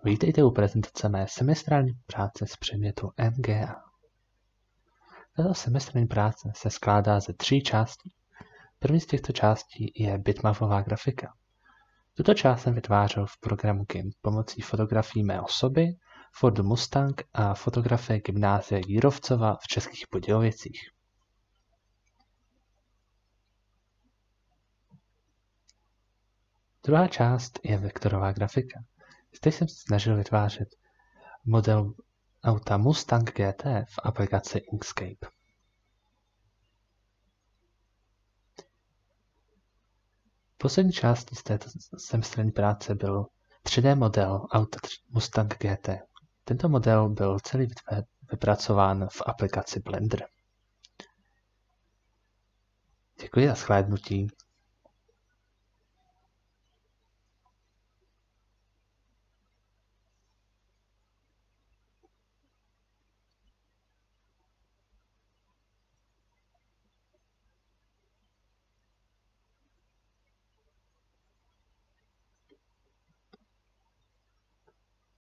Vítejte u prezentace mé semestrální práce z předmětu MGA. Tato semestrální práce se skládá ze 3 částí. První z těchto částí je bitmapová grafika. Tuto část jsem vytvářel v programu GIMP pomocí fotografií mé osoby, Fordu Mustang a fotografie gymnázia Jírovcova v Českých Budějovicích. Druhá část je vektorová grafika. Zde jsem se snažil vytvářet model auta Mustang GT v aplikaci Inkscape. Poslední částí z této semestrální práce byl 3D model auta Mustang GT. Tento model byl celý vypracován v aplikaci Blender. Děkuji za shlédnutí.